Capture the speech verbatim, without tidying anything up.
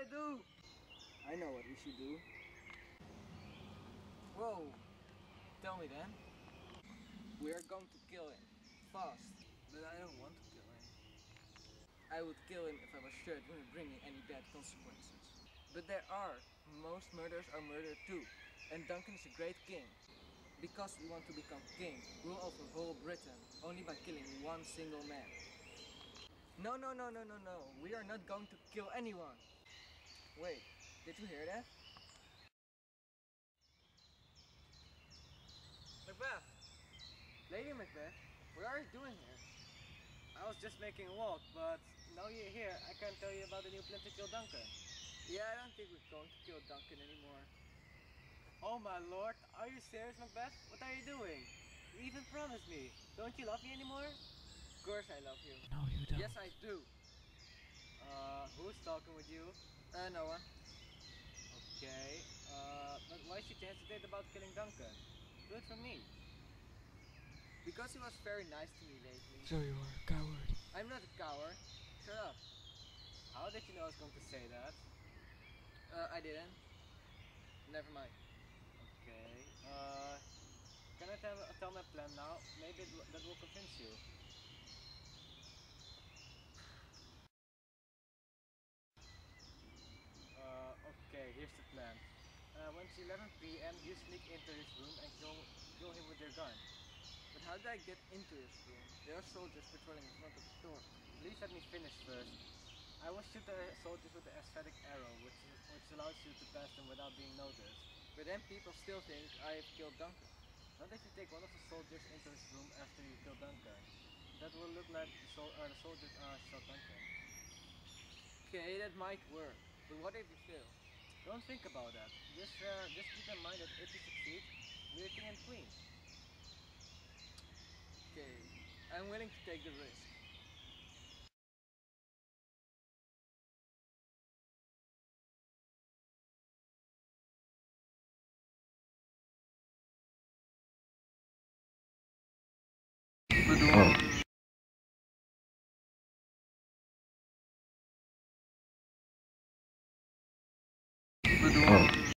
I do? I know what we should do. Whoa. Tell me then. We are going to kill him. Fast. But I don't want to kill him. I would kill him if I was sure it wouldn't bring me any bad consequences. But there are. Most murders are murder too. And Duncan is a great king. Because we want to become king, rule over whole Britain, only by killing one single man. No, no, no, no, no, no. We are not going to kill anyone. Wait, did you hear that? Macbeth! Lady Macbeth, what are you doing here? I was just making a walk, but now you're here, I can tell you about the new plan to kill Duncan. Yeah, I don't think we're going to kill Duncan anymore. Oh my lord, are you serious, Macbeth? What are you doing? You even promised me. Don't you love me anymore? Of course I love you. No, you don't. Yes, I do. Uh, who's talking with you? Uh, no one. Okay, uh, but why should you hesitate about killing Duncan? Do it for me. Because he was very nice to me lately. So you are a coward. I'm not a coward. Shut up. How did you know I was going to say that? Uh, I didn't. Never mind. Okay, uh, can I tell, tell my plan now? Maybe it, w- that will convince you. Uh, okay, here's the plan. Uh, when it's eleven p m, you sneak into his room and kill, kill him with your gun. But how did I get into his room? There are soldiers patrolling in front of the door. Please let me finish first. I will shoot the soldiers with the aesthetic arrow, which, which allows you to pass them without being noticed. But then people still think I have killed Duncan. Not if you take one of the soldiers into his room after you kill Duncan. That will look like the, sol- uh, the soldiers uh, shot Duncan. Okay, that might work. But what if you fail? Don't think about that. Just, uh, just keep in mind that if you succeed, we're king and queen. Okay, I'm willing to take the risk.